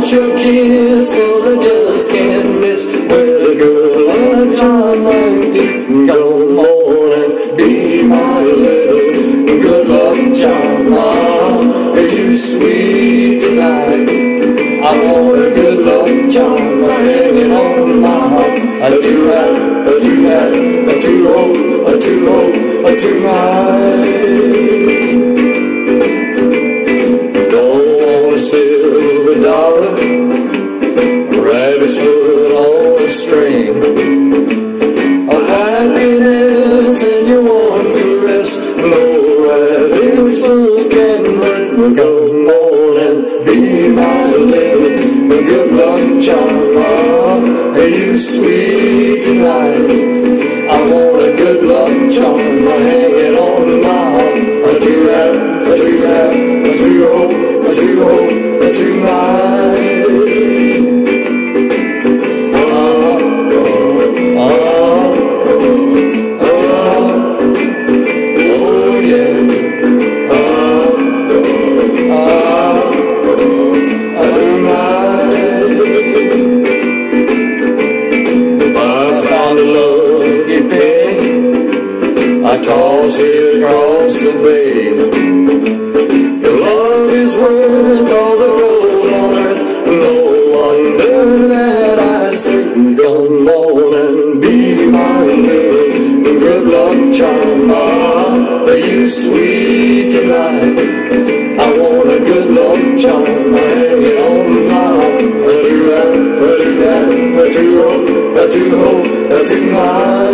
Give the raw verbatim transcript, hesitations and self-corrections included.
want your kiss, 'cause I just can't miss. With a girl and a charm like this, come on and be my little good luck charm. Oh, you sweet tonight. I want a good luck charm hanging on my heart. I do have, I do have, I do hope, I do hope, I do mind. Don't want a silver dollar, rabbit's foot on a string of happiness, and you want to rest. No rabbit's foot can bring. Come on and be my little good luck charm. Oh, you sweet tonight. I want a good luck charm hanging on my heart. I do have, I do have, I do hope, I do hope, I do mind. Oh, oh, oh, oh yeah. I toss it across the bay. Your love is worth all the gold on earth. No wonder that I say, come on and be my little good luck charm. Ah, you sweet tonight. I want a good luck charm hanging on my heart. I do have, I do have, I do hope, I do hope, I do mind.